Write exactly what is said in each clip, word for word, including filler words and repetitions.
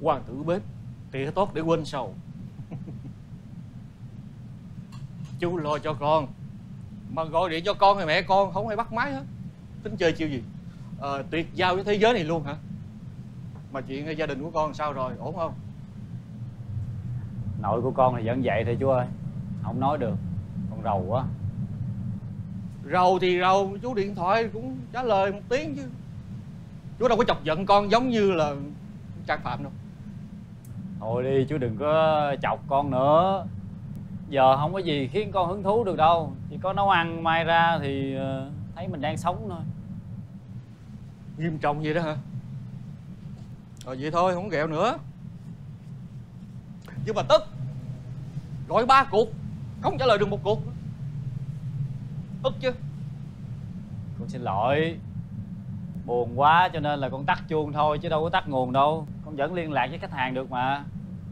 Hoàng tử bếp tỉa tốt để quên sầu. Chú lo cho con, mà gọi điện cho con hay mẹ con không ai bắt máy hết. Tính chơi chiêu gì? À, tuyệt giao với thế giới này luôn hả? Mà chuyện gia đình của con sao rồi, ổn không? Nội của con thì vẫn vậy thôi chú ơi, không nói được, con rầu quá. Rầu thì rầu, chú điện thoại cũng trả lời một tiếng chứ. Chú đâu có chọc giận con giống như là Trang Phạm đâu. Thôi đi chú đừng có chọc con nữa. Giờ không có gì khiến con hứng thú được đâu. Chỉ có nấu ăn mai ra thì thấy mình đang sống thôi. Nghiêm trọng vậy đó hả? Rồi vậy thôi, không ghẹo nữa. Nhưng mà tức gọi ba cuộc không trả lời được một cuộc. Tức chứ. Con xin lỗi. Buồn quá cho nên là con tắt chuông thôi chứ đâu có tắt nguồn đâu. Con vẫn liên lạc với khách hàng được mà.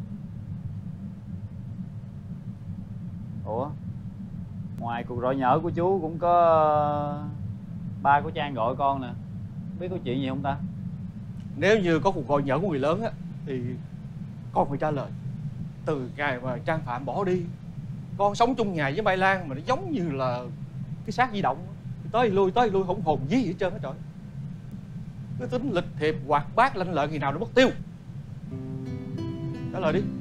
Ủa, ngoài cuộc gọi nhỡ của chú cũng có ba của Trang gọi con nè. Biết có chuyện gì không ta? Nếu như có cuộc gọi nhỡ của người lớn á thì con phải trả lời. Từ ngày mà Trang Phạm bỏ đi, con sống chung nhà với Mai Lan mà nó giống như là cái xác di động, tới lui tới lui không hồn gì hết trơn hết trời. Cái tính lịch thiệp hoạt bát lanh lợi ngày nào nó mất tiêu. Trả lời đi.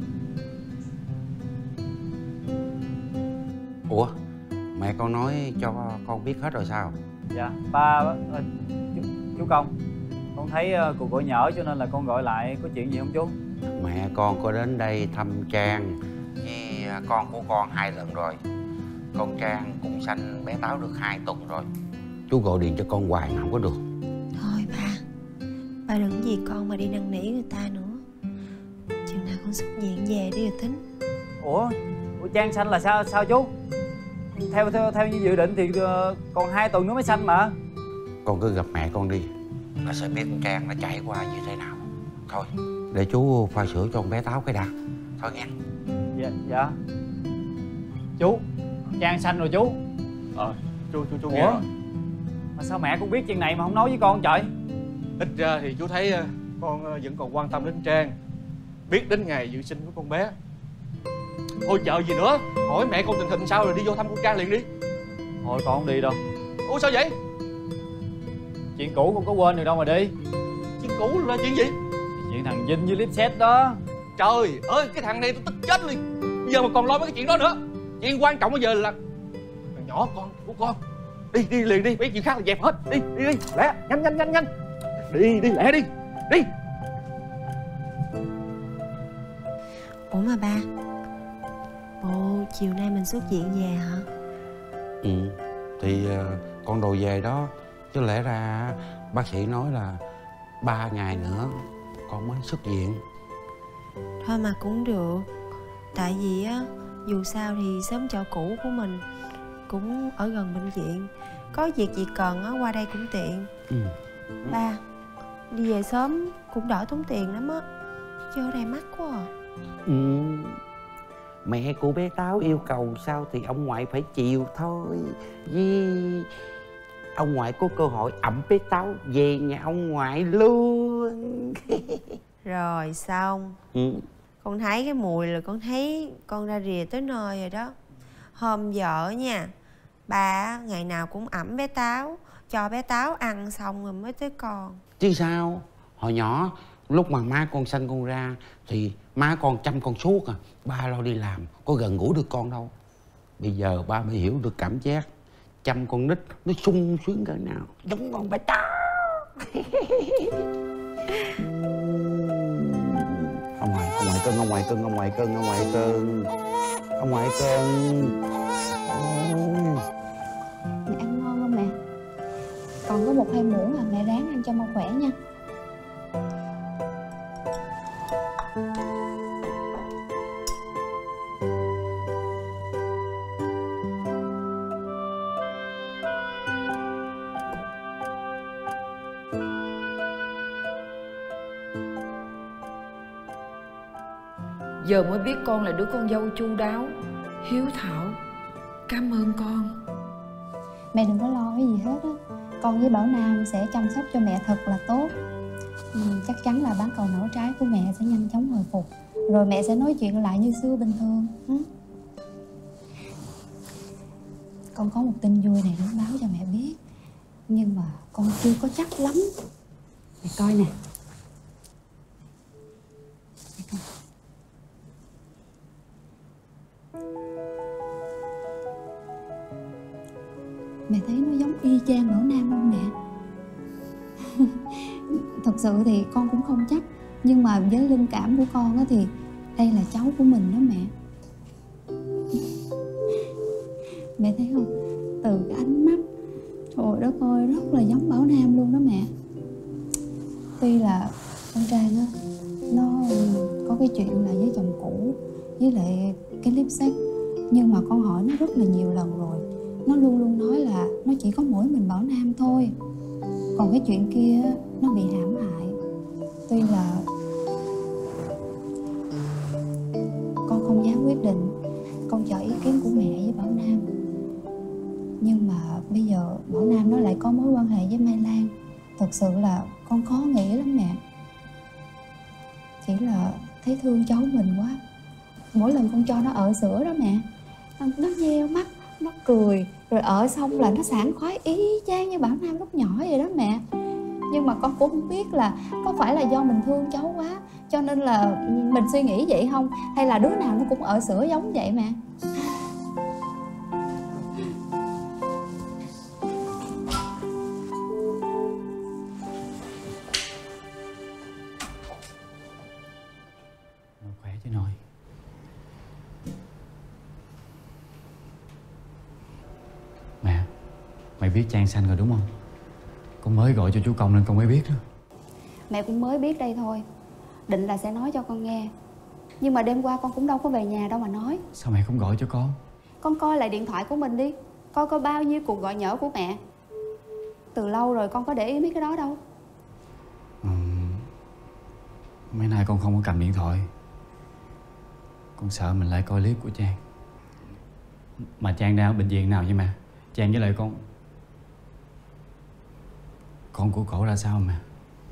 Ủa, mẹ con nói cho con biết hết rồi sao? Dạ, ba... À, chú, chú Công, con thấy uh, cuộc gọi nhỡ cho nên là con gọi lại. Có chuyện gì không chú? Mẹ con có đến đây thăm Trang với con của con hai lần rồi. Con Trang cũng sanh bé Táo được hai tuần rồi. Chú gọi điện cho con hoài mà không có được. Thôi ba, ba đừng vì con mà đi năn nỉ người ta nữa. Chừng nào con xuất viện về đi rồi tính. Ủa, Ủa Trang sanh là sao sao chú? Theo theo theo như dự định thì uh, còn hai tuần nữa mới sanh mà. Con cứ gặp mẹ con đi là sẽ biết con Trang nó trải qua như thế nào. Thôi, để chú pha sữa cho con bé Táo cái đã. Thôi nghe. Dạ, dạ. Chú, Trang sanh rồi chú. Ờ, chú, chú, chú Ủa? nghe rồi. Mà sao mẹ cũng biết chuyện này mà không nói với con trời? Ít ra thì chú thấy con vẫn còn quan tâm đến Trang, biết đến ngày dự sinh của con bé. Thôi chờ gì nữa, hỏi mẹ con tình hình sao rồi đi vô thăm con Trang liền đi. Thôi con không đi đâu. Ủa sao vậy? Chuyện cũ con có quên được đâu mà đi. Chuyện cũ là chuyện gì? Chuyện thằng Vinh với Lipset đó. Trời ơi, cái thằng này tôi tức chết liền. Bây giờ mà còn lo mấy cái chuyện đó nữa. Chuyện quan trọng bây giờ là thằng nhỏ con của con. Đi, đi liền đi, mấy chuyện khác là dẹp hết. Đi, đi, đi, lẹ, nhanh, nhanh, nhanh, nhanh. Đi, đi, lẹ đi, đi. Ủa mà ba, bộ chiều nay mình xuất viện về hả? Ừ, thì uh, con đồ về đó. Chứ lẽ ra bác sĩ nói là ba ngày nữa con mới xuất viện. Thôi mà cũng được. Tại vì á, dù sao thì xóm chợ cũ của mình cũng ở gần bệnh viện. Có việc gì cần á, qua đây cũng tiện. Ừ. Ba, đi về sớm cũng đỡ tốn tiền lắm á. Chứ ở đây mắc quá à. Ừ. Mẹ của bé Táo yêu cầu sao thì ông ngoại phải chịu thôi. Vì ông ngoại có cơ hội ẵm bé Táo về nhà ông ngoại luôn. Rồi xong. Ừ. Con thấy cái mùi là con thấy con ra rìa tới nơi rồi đó. Hôm vợ nha, bà ngày nào cũng ẵm bé Táo, cho bé Táo ăn xong rồi mới tới con. Chứ sao? Hồi nhỏ lúc mà má con sanh con ra thì má con chăm con suốt à. Ba lo đi làm, có gần gũi được con đâu. Bây giờ ba mới hiểu được cảm giác chăm con nít nó sung sướng cỡ nào. Giống con bé Táo. Ông ngoại, ông ngoại cưng, ông ngoại cưng, ông ngoại cưng, ông ngoại cưng. Ông ngoại cưng. Ôi. Mẹ ăn ngon không mẹ? Còn có một hai muỗng à, mẹ ráng ăn cho mau khỏe nha. Giờ mới biết con là đứa con dâu chu đáo, hiếu thảo. Cảm ơn con. Mẹ đừng có lo cái gì hết á. Con với Bảo Nam sẽ chăm sóc cho mẹ thật là tốt. Ừ, chắc chắn là bán cầu nở trái của mẹ sẽ nhanh chóng hồi phục. Rồi mẹ sẽ nói chuyện lại như xưa bình thường. Ừ? Con có một tin vui này muốn báo cho mẹ biết, nhưng mà con chưa có chắc lắm. Mẹ coi nè. Mẹ coi. Mẹ thấy nó giống y chang Bảo Nam không mẹ? Thật sự thì con cũng không chắc, nhưng mà với linh cảm của con á thì đây là cháu của mình đó mẹ. Mẹ thấy không? Từ cái ánh mắt, trời đất ơi, rất là giống Bảo Nam luôn đó mẹ. Tuy là con Trang á, nó có cái chuyện là với chồng cũ, với lại cái clip sex, nhưng mà con hỏi nó rất là nhiều lần rồi, nó luôn luôn nói là nó chỉ có mỗi mình Bảo Nam thôi. Còn cái chuyện kia nó bị hãm hại. Tuy là con không dám quyết định, con chờ ý kiến của mẹ với Bảo Nam. Nhưng mà bây giờ Bảo Nam nó lại có mối quan hệ với Mai Lan. Thật sự là con khó nghĩ lắm mẹ. Chỉ là thấy thương cháu mình quá. Mỗi lần con cho nó ở sữa đó mẹ, nó nheo mắt, nó cười, rồi ở xong là nó sảng khoái y chang như Bảo Nam lúc nhỏ vậy đó mẹ. Nhưng mà con cũng không biết là có phải là do mình thương cháu quá cho nên là mình suy nghĩ vậy không, hay là đứa nào nó cũng ở sữa giống vậy mẹ. Khỏe chứ nội. Mẹ, mày biết Trang Xanh rồi đúng không? Con mới gọi cho chú Công nên con mới biết đó. Mẹ cũng mới biết đây thôi. Định là sẽ nói cho con nghe, nhưng mà đêm qua con cũng đâu có về nhà đâu mà nói. Sao mẹ không gọi cho con? Con coi lại điện thoại của mình đi, coi có bao nhiêu cuộc gọi nhỡ của mẹ. Từ lâu rồi con có để ý mấy cái đó đâu. Ừ, mấy nay con không có cầm điện thoại. Con sợ mình lại coi clip của Trang. Mà Trang đang ở bệnh viện nào vậy mà? Trang với lại con Con của cổ ra sao mà?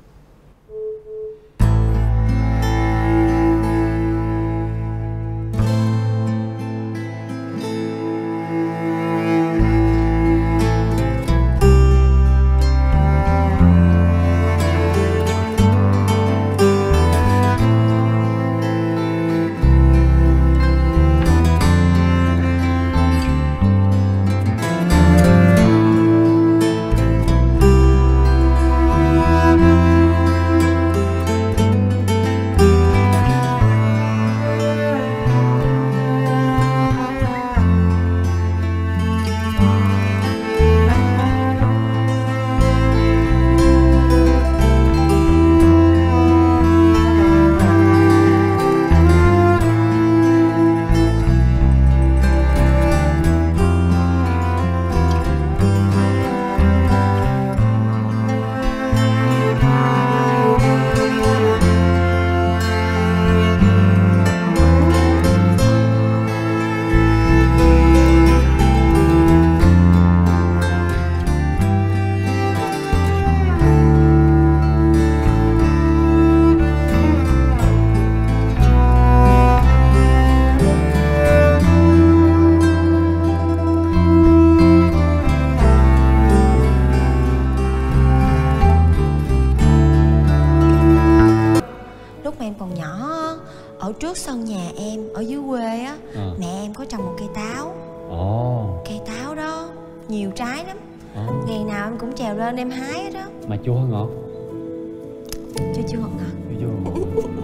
Ở trước sân nhà em, ở dưới quê á, à. mẹ em có trồng một cây táo. Ồ. Cây táo đó nhiều trái lắm. à. Ngày nào em cũng trèo lên em hái đó. Mà chua ngọt? Chưa chưa ngọt ngọt. Chưa ngọt.